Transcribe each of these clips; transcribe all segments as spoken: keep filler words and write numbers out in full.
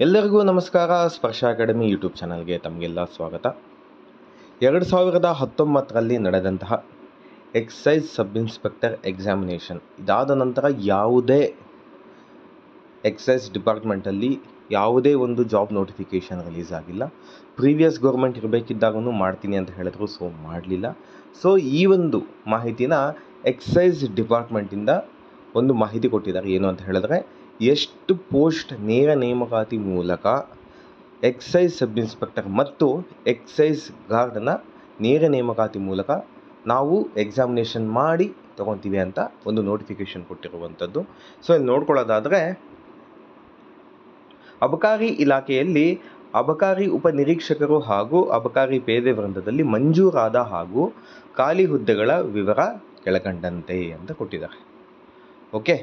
ಎಲ್ಲರಿಗೂ ನಮಸ್ಕಾರ. ಸ್ಪರ್ಶ ಅಕಾಡೆಮಿ ಯೂಟ್ಯೂಬ್ ಚಾನಲ್ಗೆ ತಮಗೆಲ್ಲ ಸ್ವಾಗತ. ಎರಡು ಸಾವಿರದ ಹತ್ತೊಂಬತ್ತರಲ್ಲಿ ನಡೆದಂತಹ ಎಕ್ಸೈಸ್ ಸಬ್ ಇನ್ಸ್ಪೆಕ್ಟರ್ ಎಕ್ಸಾಮಿನೇಷನ್ ಇದಾದ ನಂತರ ಯಾವುದೇ ಎಕ್ಸೈಸ್ ಡಿಪಾರ್ಟ್ಮೆಂಟಲ್ಲಿ ಯಾವುದೇ ಒಂದು ಜಾಬ್ ನೋಟಿಫಿಕೇಷನ್ ರಿಲೀಸ್ ಆಗಿಲ್ಲ. ಪ್ರೀವಿಯಸ್ ಗೌರ್ಮೆಂಟ್ ಇರಬೇಕಿದ್ದಾಗೂ ಮಾಡ್ತೀನಿ ಅಂತ ಹೇಳಿದ್ರು, ಸೊ ಮಾಡಲಿಲ್ಲ. ಸೊ ಈ ಒಂದು ಮಾಹಿತಿನ ಎಕ್ಸೈಸ್ ಡಿಪಾರ್ಟ್ಮೆಂಟಿಂದ ಒಂದು ಮಾಹಿತಿ ಕೊಟ್ಟಿದ್ದಾರೆ. ಏನು ಅಂತ ಹೇಳಿದ್ರೆ, ಎಷ್ಟು ಪೋಸ್ಟ್ ನೇರ ನೇಮಕಾತಿ ಮೂಲಕ ಎಕ್ಸೈಸ್ ಸಬ್ ಇನ್ಸ್ಪೆಕ್ಟರ್ ಮತ್ತು ಎಕ್ಸೈಸ್ ಗಾರ್ಡ್ನ ನೇರ ನೇಮಕಾತಿ ಮೂಲಕ ನಾವು ಎಕ್ಸಾಮಿನೇಷನ್ ಮಾಡಿ ತೊಗೊತೀವಿ ಅಂತ ಒಂದು ನೋಟಿಫಿಕೇಷನ್ ಕೊಟ್ಟಿರುವಂಥದ್ದು. ಸೊ ಇಲ್ಲಿ ನೋಡ್ಕೊಳ್ಳೋದಾದರೆ, ಅಬಕಾರಿ ಇಲಾಖೆಯಲ್ಲಿ ಅಬಕಾರಿ ಉಪನಿರೀಕ್ಷಕರು ಹಾಗೂ ಅಬಕಾರಿ ಪೇದೆ ವೃಂದದಲ್ಲಿ ಮಂಜೂರಾದ ಹಾಗೂ ಖಾಲಿ ಹುದ್ದೆಗಳ ವಿವರ ಕೆಳಕಂಡಂತೆ ಅಂತ ಕೊಟ್ಟಿದ್ದಾರೆ. ಓಕೆ,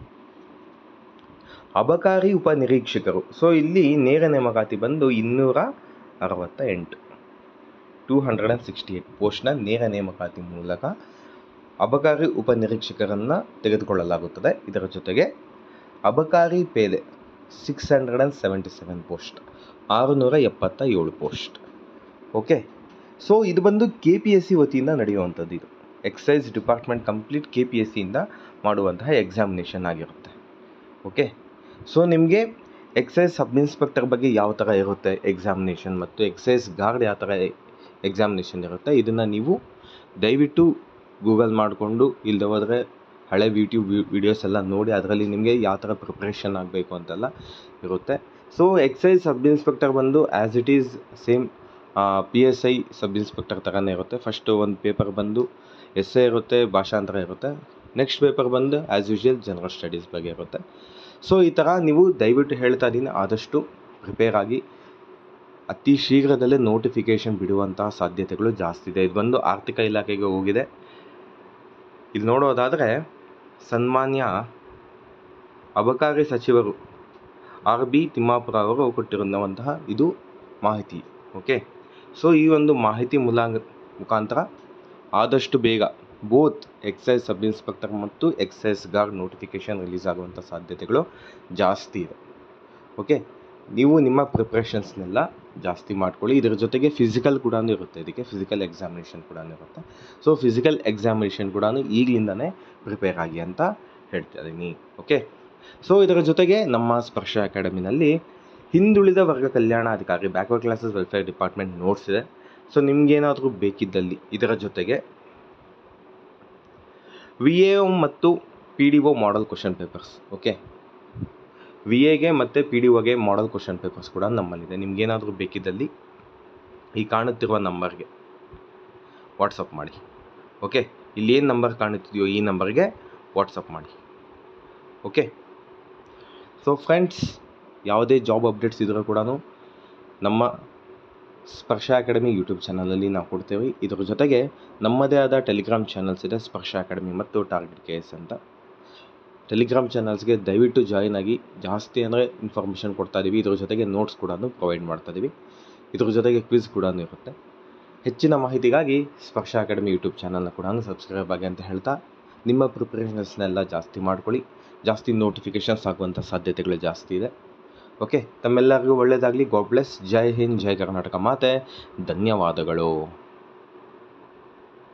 ಅಬಕಾರಿ ಉಪನಿರೀಕ್ಷಕರು. ಸೊ ಇಲ್ಲಿ ನೇರ ನೇಮಕಾತಿ ಬಂದು ಇನ್ನೂರ ಅರವತ್ತ ಎಂಟು two hundred and sixty eight ಪೋಸ್ಟ್ನ ನೇರ ನೇಮಕಾತಿ ಮೂಲಕ ಅಬಕಾರಿ ಉಪನಿರೀಕ್ಷಕರನ್ನು ತೆಗೆದುಕೊಳ್ಳಲಾಗುತ್ತದೆ. ಇದರ ಜೊತೆಗೆ ಅಬಕಾರಿ ಪೇದೆ six hundred and seventy seven post ಆರುನೂರ ಎಪ್ಪತ್ತ ಏಳು ಪೋಸ್ಟ್. ಓಕೆ, ಸೊ ಇದು ಬಂದು ಕೆ ಪಿ ಎಸ್ ಸಿ ವತಿಯಿಂದ ನಡೆಯುವಂಥದ್ದು. ಇದು excise department complete K P S ಸಿಯಿಂದ ಮಾಡುವಂತಹ ಎಕ್ಸಾಮಿನೇಷನ್ ಆಗಿರುತ್ತೆ. ಓಕೆ, ಸೊ ನಿಮಗೆ ಎಕ್ಸೈಸ್ ಸಬ್ ಇನ್ಸ್ಪೆಕ್ಟರ್ ಬಗ್ಗೆ ಯಾವ ಥರ ಇರುತ್ತೆ ಎಕ್ಸಾಮಿನೇಷನ್ ಮತ್ತು ಎಕ್ಸೈಸ್ ಗಾರ್ಡ್ ಯಾವ ಥರ ಎಕ್ಸಾಮಿನೇಷನ್ ಇರುತ್ತೆ, ಇದನ್ನು ನೀವು ದಯವಿಟ್ಟು ಗೂಗಲ್ ಮಾಡಿಕೊಂಡು ಇಲ್ಲದೆ ಹೋದರೆ ಹಳೆ ಯೂಟ್ಯೂಬ್ ವೀಡಿಯೋಸ್ ಎಲ್ಲ ನೋಡಿ ಅದರಲ್ಲಿ ನಿಮಗೆ ಯಾವ ಥರ ಪ್ರಿಪ್ರೇಷನ್ ಆಗಬೇಕು ಅಂತೆಲ್ಲ ಇರುತ್ತೆ. ಸೊ ಎಕ್ಸೈಸ್ ಸಬ್ ಇನ್ಸ್ಪೆಕ್ಟರ್ ಬಂದು as it is same P S I sub inspector ಥರನೇ ಇರುತ್ತೆ. ಫಸ್ಟು ಒಂದು ಪೇಪರ್ ಬಂದು ಎಸ್ ಎ ಇರುತ್ತೆ, ಭಾಷಾಂತರ ಇರುತ್ತೆ. ನೆಕ್ಸ್ಟ್ ಪೇಪರ್ ಬಂದು ಆ್ಯಸ್ ಯೂಶುವಲ್ ಜನರಲ್ ಸ್ಟಡೀಸ್ ಬಗ್ಗೆ ಇರುತ್ತೆ. ಸೊ ಈ ಥರ ನೀವು ದಯವಿಟ್ಟು ಹೇಳ್ತಾ ಇದ್ದೀನಿ, ಆದಷ್ಟು ಪ್ರಿಪೇರ್ ಆಗಿ. ಅತಿ ಶೀಘ್ರದಲ್ಲೇ ನೋಟಿಫಿಕೇಷನ್ ಬಿಡುವಂತಹ ಸಾಧ್ಯತೆಗಳು ಜಾಸ್ತಿ ಇದೆ. ಇದು ಬಂದು ಆರ್ಥಿಕ ಇಲಾಖೆಗೆ ಹೋಗಿದೆ. ಇದು ನೋಡೋದಾದರೆ, ಸನ್ಮಾನ್ಯ ಅಬಕಾರಿ ಸಚಿವರು ಆರ್ ಬಿ ತಿಮ್ಮಾಪುರ ಅವರು ಕೊಟ್ಟಿರುವಂತಹ ಇದು ಮಾಹಿತಿ. ಓಕೆ, ಸೊ ಈ ಒಂದು ಮಾಹಿತಿ ಮೂಲ ಮುಖಾಂತರ ಆದಷ್ಟು ಬೇಗ ಬೋತ್ ಎಕ್ಸೈಸ್ ಸಬ್ ಇನ್ಸ್ಪೆಕ್ಟರ್ ಮತ್ತು ಎಕ್ಸೈಸ್ ಗಾರ್ಡ್ ನೋಟಿಫಿಕೇಷನ್ ರಿಲೀಸ್ ಆಗುವಂಥ ಸಾಧ್ಯತೆಗಳು ಜಾಸ್ತಿ ಇದೆ. ಓಕೆ, ನೀವು ನಿಮ್ಮ ಪ್ರಿಪ್ರೇಷನ್ಸ್ನೆಲ್ಲ ಜಾಸ್ತಿ ಮಾಡ್ಕೊಳ್ಳಿ. ಇದರ ಜೊತೆಗೆ ಫಿಸಿಕಲ್ ಕೂಡ ಇರುತ್ತೆ, ಇದಕ್ಕೆ ಫಿಸಿಕಲ್ ಎಕ್ಸಾಮಿನೇಷನ್ ಕೂಡ ಇರುತ್ತೆ. ಸೊ ಫಿಸಿಕಲ್ ಎಕ್ಸಾಮಿನೇಷನ್ ಕೂಡ ಈಗಲಿಂದನೇ ಪ್ರಿಪೇರ್ ಆಗಿ ಅಂತ ಹೇಳ್ತಾ ಇದ್ದೀನಿ. ಓಕೆ, ಸೊ ಇದರ ಜೊತೆಗೆ ನಮ್ಮ ಸ್ಪರ್ಶ ಅಕಾಡೆಮಿನಲ್ಲಿ ಹಿಂದುಳಿದ ವರ್ಗ ಕಲ್ಯಾಣಾಧಿಕಾರಿ backward classes welfare department notes ಇದೆ. ಸೊ ನಿಮಗೇನಾದರೂ ಬೇಕಿದ್ದಲ್ಲಿ ಇದರ ಜೊತೆಗೆ ವಿ ಎ ಒ ಮತ್ತು P D O model question papers. Okay, V ಎಗೆ ಮತ್ತು ಪಿ ಡಿ ಒಗೆ ಮಾಡಲ್ ಕ್ವಶನ್ ಪೇಪರ್ಸ್ ಕೂಡ ನಮ್ಮಲ್ಲಿದೆ. ನಿಮಗೇನಾದರೂ ಬೇಕಿದ್ದಲ್ಲಿ ಈ ಕಾಣುತ್ತಿರುವ ನಂಬರ್ಗೆ ವಾಟ್ಸಪ್ ಮಾಡಿ. ಓಕೆ, ಇಲ್ಲಿ ಏನು ನಂಬರ್ ಕಾಣುತ್ತಿದೆಯೋ ಈ ನಂಬರ್ಗೆ ವಾಟ್ಸಪ್ ಮಾಡಿ. ಓಕೆ, ಸೊ ಫ್ರೆಂಡ್ಸ್, ಯಾವುದೇ ಜಾಬ್ ಅಪ್ಡೇಟ್ಸ್ ಇದ್ದರೂ ಕೂಡ ನಮ್ಮ ಸ್ಪರ್ಶ ಅಕಾಡೆಮಿ ಯೂಟ್ಯೂಬ್ ಚಾನಲಲ್ಲಿ ನಾವು ಕೊಡ್ತೇವೆ. ಇದರ ಜೊತೆಗೆ ನಮ್ಮದೇ ಆದ ಟೆಲಿಗ್ರಾಮ್ ಚಾನಲ್ಸ್ ಇದೆ, ಸ್ಪರ್ಶ ಅಕಾಡೆಮಿ ಮತ್ತು ಟಾರ್ಗೆಟ್ ಕೆ ಎಸ್ ಅಂತ. ಟೆಲಿಗ್ರಾಮ್ ಚಾನಲ್ಸ್ಗೆ ದಯವಿಟ್ಟು ಜಾಯಿನ್ ಆಗಿ. ಜಾಸ್ತಿ ಅಂದರೆ ಇನ್ಫಾರ್ಮೇಷನ್ ಕೊಡ್ತಾ ಇದ್ದೀವಿ. ಇದ್ರ ಜೊತೆಗೆ ನೋಟ್ಸ್ ಕೂಡ ಪ್ರೊವೈಡ್ ಮಾಡ್ತಾ ಇದ್ದೀವಿ. ಇದ್ರ ಜೊತೆಗೆ ಕ್ವಿಜ್ ಕೂಡ ಇರುತ್ತೆ. ಹೆಚ್ಚಿನ ಮಾಹಿತಿಗಾಗಿ ಸ್ಪರ್ಶ ಅಕಾಡೆಮಿ ಯೂಟ್ಯೂಬ್ ಚಾನಲ್ನ ಕೂಡ ಸಬ್ಸ್ಕ್ರೈಬ್ ಆಗಿ ಅಂತ ಹೇಳ್ತಾ, ನಿಮ್ಮ ಪ್ರಿಪ್ರೇಷನ್ಸ್ನೆಲ್ಲ ಜಾಸ್ತಿ ಮಾಡ್ಕೊಳ್ಳಿ. ಜಾಸ್ತಿ ನೋಟಿಫಿಕೇಷನ್ಸ್ ಆಗುವಂಥ ಸಾಧ್ಯತೆಗಳು ಜಾಸ್ತಿ ಇದೆ. ಓಕೆ, ತಮ್ಮೆಲ್ಲರಿಗೂ ಒಳ್ಳೆಯದಾಗಲಿ. God bless. ಜೈ ಹಿಂದ್, ಜೈ ಕರ್ನಾಟಕ ಮಾತೆ. ಧನ್ಯವಾದಗಳು.